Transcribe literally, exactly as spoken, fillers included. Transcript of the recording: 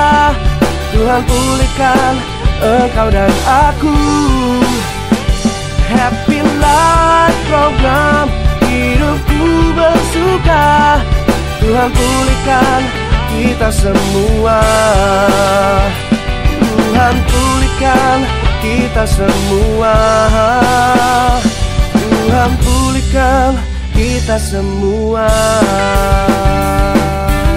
Tuhan pulihkan engkau dan aku. Happy Life program, hidupku bersuka. Tuhan pulihkan kita semua. Tuhan pulihkan kita semua. Tuhan pulihkan kita semua.